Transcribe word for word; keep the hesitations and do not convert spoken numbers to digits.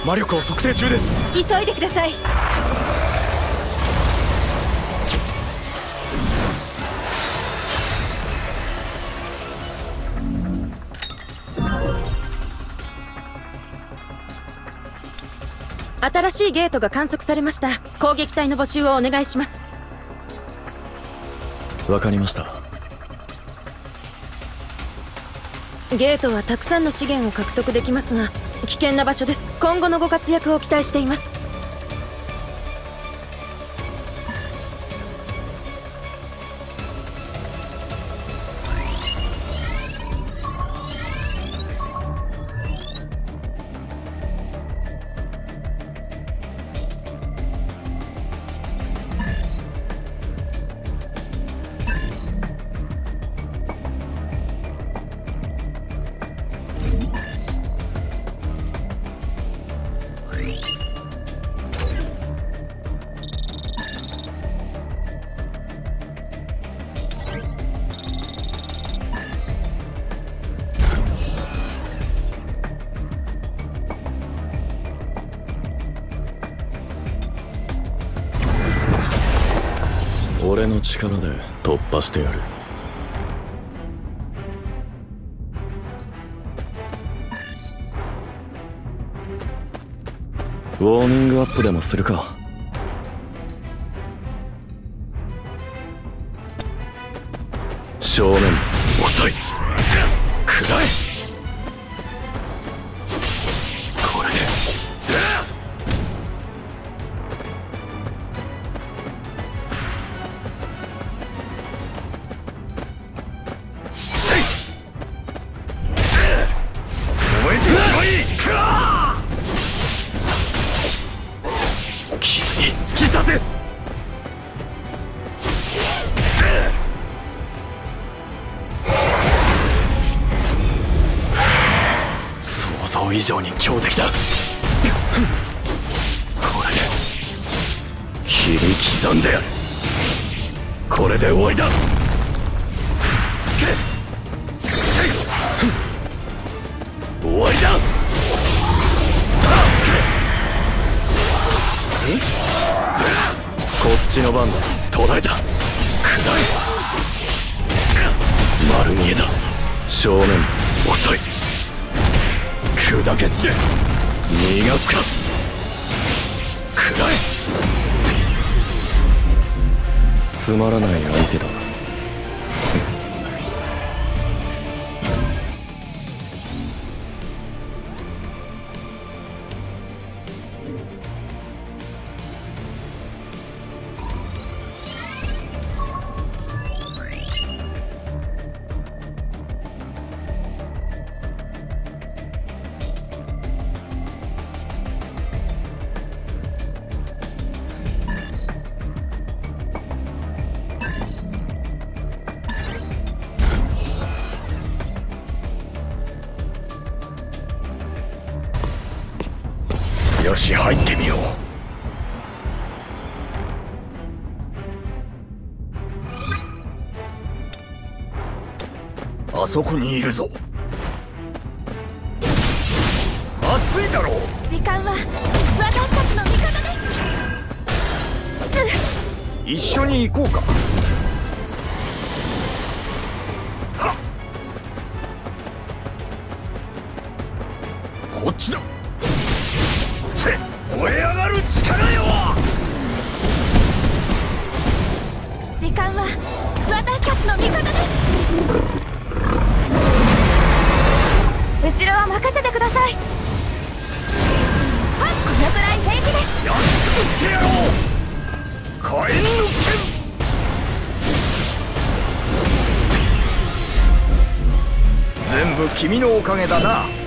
魔力を測定中です。 急いでください。新しいゲートが観測されました。攻撃隊の募集をお願いします。 わかりました。 ゲートはたくさんの資源を獲得できますが危険な場所です。今後のご活躍を期待しています。 俺の力で突破してやる。ウォーミングアップでもするか。正面遅い。食らえ。これで傷に突き刺せ。想像以上に強敵だ。これで切り刻んでやる。これで終わりだ。終わりだ。こっちの番だ。途絶えた。くらえ。丸見えだ。正面遅い。砕けつけ。逃がすか。くらえ。つまらない相手だ。よし、入ってみよう。あそこにいるぞ。熱いだろう。 時間は私たちの味方です。 一緒に行こうか。はっ、こっちだ。燃え上がる力よ。 時間は私たちの味方です。後ろは任せてください。このくらい平気です。 やっとしてやろう。火炎の剣。全部君のおかげだな。